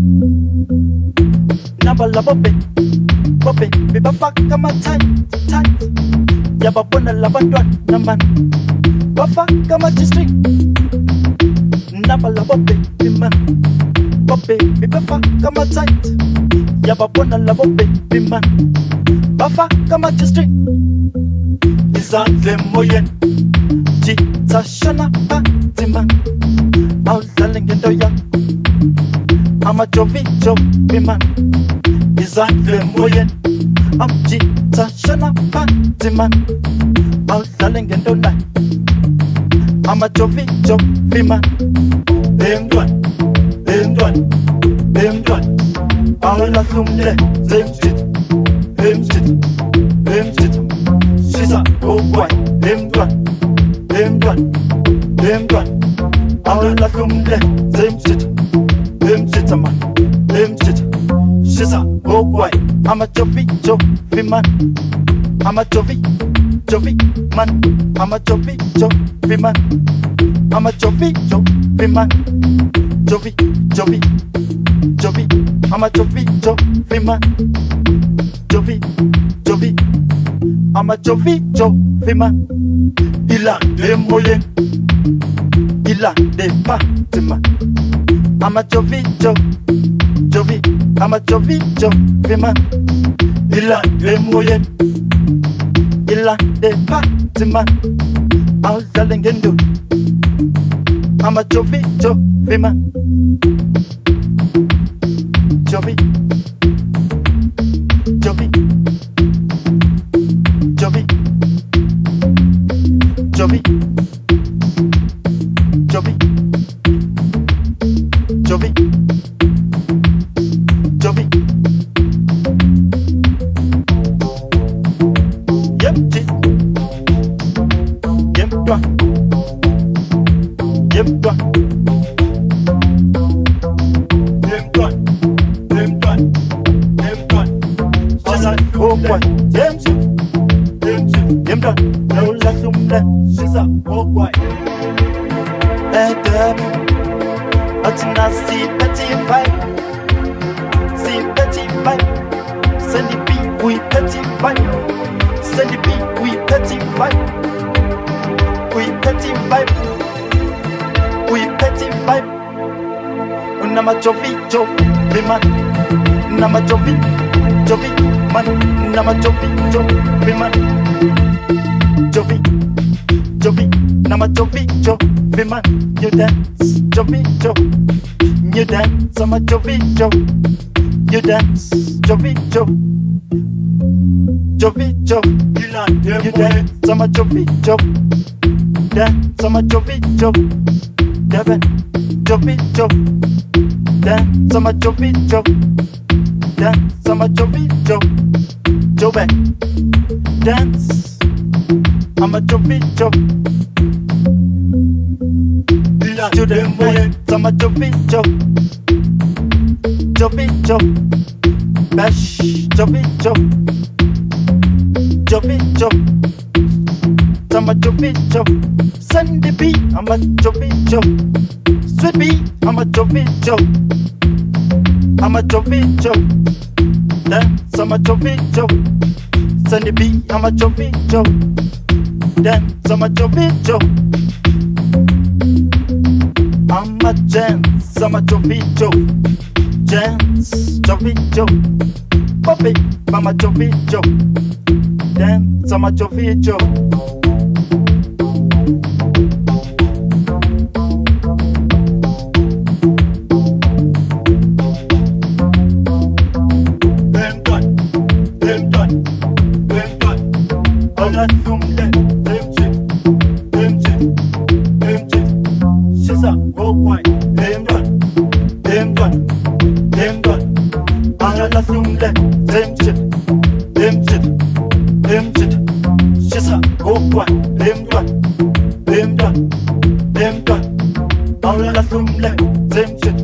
Number la bobe, bobe, biba faka ma tight, tight. Yaba bona la bandwa, naman. Bafaka ma district. Number la bobe, biman. Bobe, biba faka ma tight. Yaba bona la bobe, biman. Bafaka ma district. Izandle moyen. Jita shana batiman. Awulalengendo ya. Amajovi, Jovi man. Izandle moyen. Jita shana batiman. Awulalengendo na. Amajovi, Jovi man. Emdwan, emdwan, emdwan. Awulalumle, zemjit, emjit, emjit. She's a old boy, emdwan, emdwan, emdwan. Awulalumle, zemjit. Man, she's a old boy. I'm a Jovi, Jovi man. I'm a Jovi, Jovi man. I'm a Jovi, Jovi man. I'm a Jovi, Jovi man. Jovi, Jovi, Jovi. I'm a Jovi, Jovi man. Jovi, Jovi. I'm a Jovi, Jovi man. Il a des moyens. Il a des bâtiments. I'm a Jovi, Jovi, I'm a Jovi, Jovi man. Il a des moyens, il a des bâtiments. Awulalengendo. I'm a Jovi, Jovi man. Jovi, Jovi, Jovi, Jovi, Jovi. Jovi, Jovi, yep, yep, toi, yep, toi, yep, toi, yep, toi, yep, toi. She's a old boy, yep, yep, toi. No la sumle, she's a old boy. Atina see petty vibe, send the beat, we petty vibe, send the beat, we petty vibe, we petty vibe, we petty vibe. Nama Jovi, Jovi man, nama Jovi, Jovi man, nama Jovi, Jovi man, Jovi, Jovi, nama Jovi, Jovi man. You dance, Jovi, Jovi. You dance, I'm a Jovi, Jovi. You dance, Jovi, Jovi. Jovi, Jovi. You dance, I'm a Jovi, Jovi. Dance, I'm a Jovi, Jovi. Devin, Jovi, Jovi. Dance, I'm a Jovi, Jovi. Dance, I'm a Jovi, Jovi. Jovi. Dance, I'm a Jovi, Jovi. To the moon, I'm a Jovi, Jovi, Jovi, Jovi, Bash, Jovi, Jovi, Jovi, Jovi, I'm a Jovi, Jovi, Sandy B, I'm a Jovi, Jovi, Sweet B, I'm a Jovi, Jovi, I'm a Jovi, Jovi, Dance, I'm a Jovi, Jovi, Sandy B, I'm a Jovi, Jovi, Dance, I'm a Jovi, Jovi. I'm a Jens, I'm a Jovi, Jovi. Jens, Jovi, Jovi. Bobby, I'm a Jovi, Jovi. Dance, I'm a Jovi, Jovi. All I do is she's a old boy, them done. All I assume that them shit. She's a old boy, them done. All I assume that them shit.